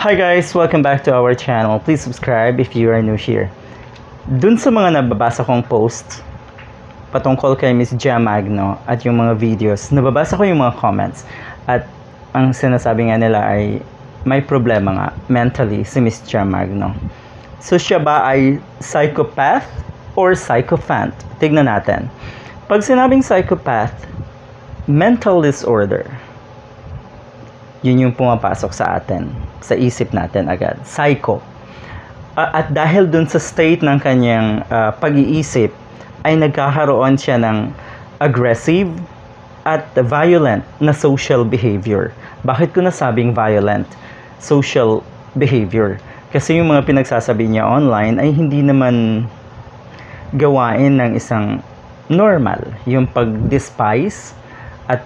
Hi guys! Welcome back to our channel. Please subscribe if you are new here. Dun sa mga nababasa kong post patungkol kay Miss Magno at yung mga videos, nababasa ko yung mga comments at ang sinasabi nga nila ay may problema nga mentally si Miss Magno. So siya ba ay psychopath or sycophant? Tignan natin. Pag sinabing psychopath, mental disorder. Yun yung pumapasok sa atin, sa isip natin agad. Psycho. At dahil dun sa state ng kanyang pag-iisip, ay nagkakaroon siya ng aggressive at violent na social behavior. Bakit ko nasabing violent social behavior? Kasi yung mga pinagsasabi niya online ay hindi naman gawain ng isang normal. Yung pag-despise at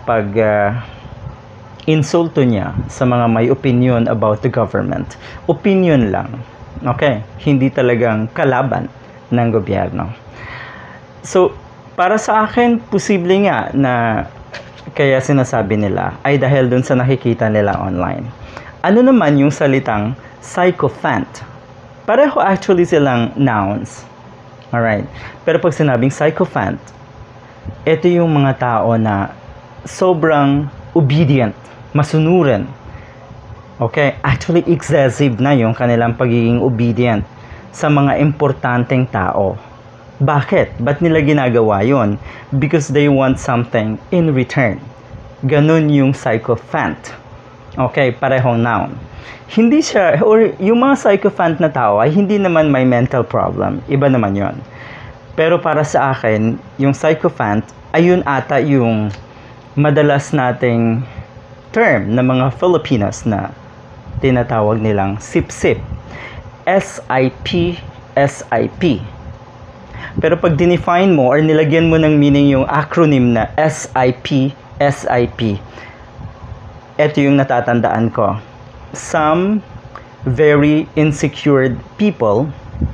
insulto niya sa mga may opinion about the government. Opinion lang. Okay? Hindi talagang kalaban ng gobyerno. So, para sa akin, posible nga na kaya sinasabi nila ay dahil dun sa nakikita nila online. Ano naman yung salitang sycophant? Pareho actually silang nouns. Alright? Pero pag sinabing sycophant, ito yung mga tao na sobrang obedient, masunurin. Okay? Actually, excessive na yung kanilang pagiging obedient sa mga importanteng tao. Bakit? Ba't nila ginagawa yon? Because they want something in return. Ganun yung sycophant. Okay? Parehong noun. Hindi siya, or yung mga sycophant na tao ay hindi naman may mental problem. Iba naman yon. Pero para sa akin, yung sycophant, ayun ata yung madalas nating term ng mga Filipinos na tinatawag nilang sip-sip. S-I-P, S-I-P. Pero pag dinefine mo or nilagyan mo ng meaning yung acronym na S-I-P, S-I-P, ito yung natatandaan ko. Some very insecure people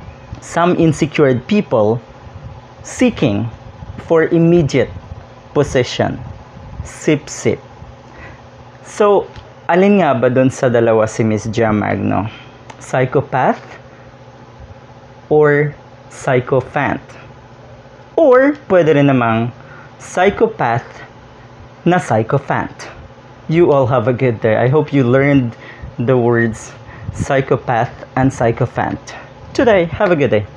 seeking for immediate possession. Sip-sip. So, alin nga ba doon sa dalawa si Miss Magno? Psychopath or sycophant? Or pwede rin namang psychopath na sycophant. You all have a good day. I hope you learned the words psychopath and sycophant today. Have a good day.